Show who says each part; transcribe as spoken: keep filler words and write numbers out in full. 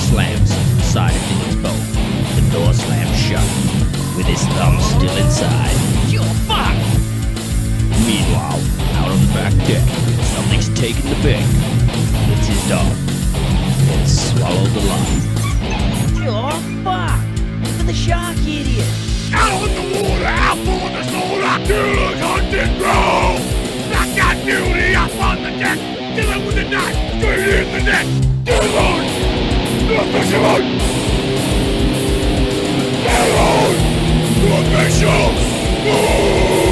Speaker 1: slams inside of Dylan's boat. The door slams shut, with his thumb still inside. You're fucked! Meanwhile, out on the back deck, something's taken the bait. It's his dog. It's swallowed alive. You're fucked! Look at the shark, idiot!
Speaker 2: Out on the water, out on the soda, Dylan's hunting ground! Blackout duty up on the deck, Dylan with a knife, straight in the neck! Dylan! The fisherman! Dylan! The official!